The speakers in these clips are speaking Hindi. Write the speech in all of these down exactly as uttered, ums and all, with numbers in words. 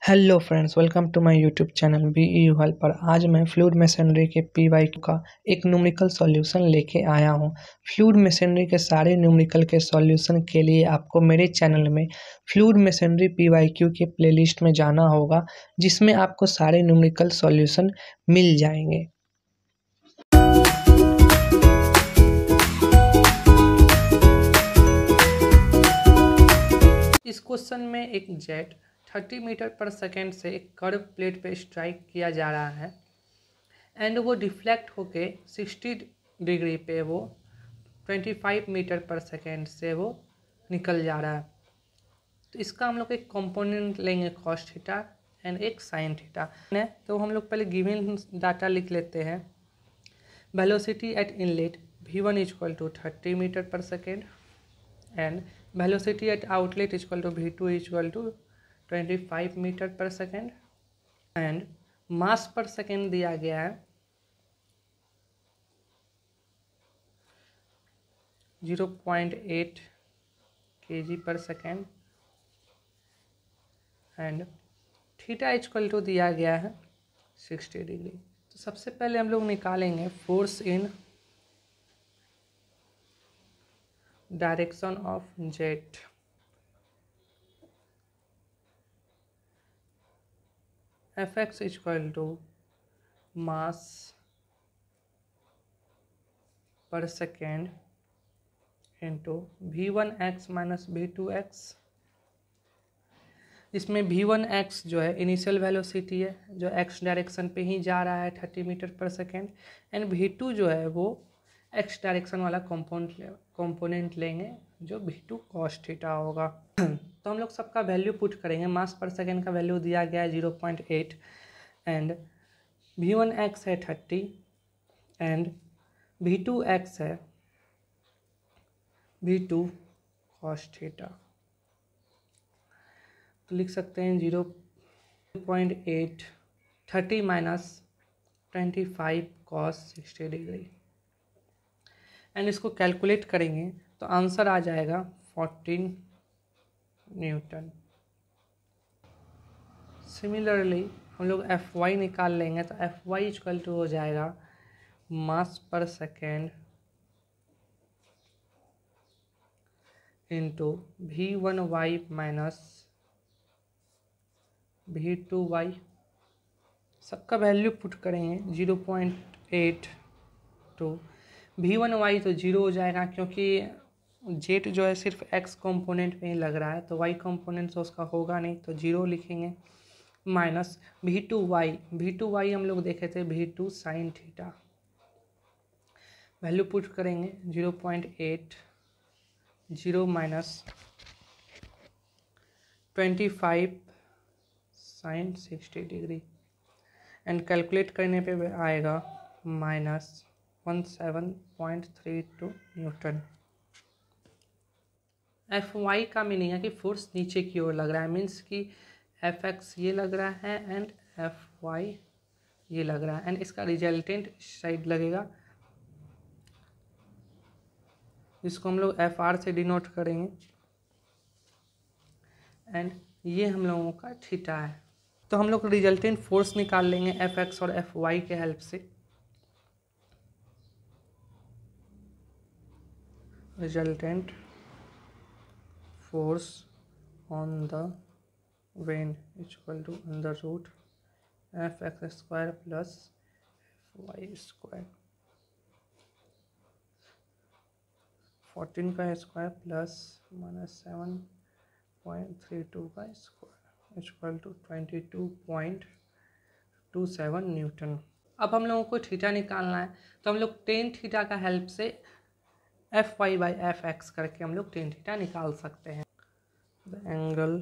Hello friends, welcome to my YouTube channel B E U helper. आज मैं फ्लूइड मेसनरी के पी वाई क्यू का एक न्यूमेरिकल सॉल्यूशन लेके आया हूँ। फ्लूइड मेसनरी के सारे न्यूमेरिकल के सॉल्यूशन के लिए आपको मेरे चैनल में fluid machinery P Y Q के प्लेलिस्ट में जाना होगा, जिसमें आपको सारे न्यूमेरिकल सॉल्यूशन मिल जाएंगे। इस क्वेश्चन में एक जेट तीस मीटर पर सेकेंड से एक कर्व प्लेट पे स्ट्राइक किया जा रहा है एंड वो डिफ्लेक्ट होके साठ डिग्री पे वो पच्चीस मीटर पर सेकेंड से वो निकल जा रहा है। तो इसका हम लोग एक कंपोनेंट लेंगे कॉस थीटा एंड एक साइन थीटा। तो हम लोग पहले गिवन डाटा लिख लेते हैं। Velocity at inlet V one equal to thirty metre per second and velocity at outlet equal to V two equal to पच्चीस metre per second and mass per second दिया गया है zero point eight KG per second and theta equal to दिया गया है साठ डिग्री। तो सबसे पहले हम लोग निकालेंगे force in direction of jet. F X equal to mass per second into V one X minus V two X, इसमें वी वन एक्स जो है इनिशियल वेलोसिटी है जो एक्स डायरेक्शन पे ही जा रहा है thirty metre per second and V two जो है वो एक्स डायरेक्शन वाला कंपोनेंट कंपोनेंट लेंगे जो वी टू कॉस थीटा होगा। तो हम लोग सबका वैल्यू पुट करेंगे। मास पर सेकेंड का वैल्यू दिया गया है zero point eight and V one X है thirty and V two X है वी टू कॉस थीटा। तो लिख सकते हैं zero point eight thirty minus twenty five cos sixty degree and इसको कैलकुलेट करेंगे तो आंसर आ जाएगा फोर्टीन न्यूटन। सिमिलरली हम लोग एफ वाई निकाल लेंगे तो एफ वाई इक्वल टू हो जाएगा mass per second into V one Y minus V two Y. सबका वैल्यू पुट करेंगे zero point eight two V one Y तो जीरो हो जाएगा क्योंकि जेट जो है सिर्फ एक्स कंपोनेंट में ही लग रहा है तो वाई कंपोनेंट तो उसका होगा नहीं तो जीरो लिखेंगे minus V two Y. V two Y हम लोग देखे थे V two sine theta. Value put करेंगे zero point eight zero minus twenty five sine sixty degree and calculate करने पे आएगा minus one seven point three two newton. F Y का मीनिंग है कि फोर्स नीचे की ओर लग रहा है, मीन्स कि एफ एक्स ये लग रहा है एंड एफ वाई ये लग रहा है एंड इसका रिजल्टेंट साइड लगेगा जिसको हम लोग एफ आर से डिनोट करेंगे एंड ये हम लोगों का थीटा है। तो हम लोग रिजल्टेंट फोर्स निकाल लेंगे एफ एक्स और एफ वाई के हेल्प से। Resultant force on the vane equal to under root F X square plus F Y square, fourteen का square plus minus seven point three two का square equal to twenty two point two seven newton. अब हम लोगों को थीटा निकालना है तो हम लोग टेन थीटा का हेल्प से F Y by F X करके हम लोग टेन थीटा निकाल सकते हैं। The angle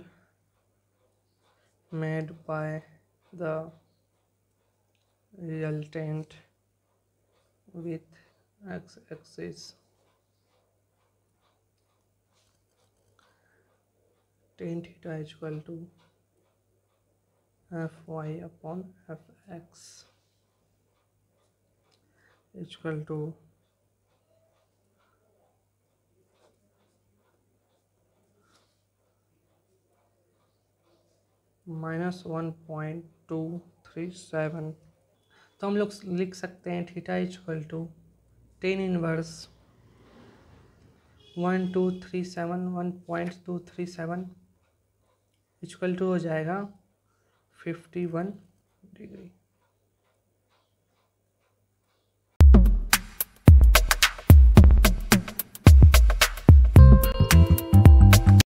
made by the resultant with X axis tan theta equal to F Y upon F X equal to minus one point two three seven. तो हम लोग लिख सकते हैं theta equal to tan inverse one two three seven one point two three seven equal to हो जाएगा फिफ्टी वन डिग्री।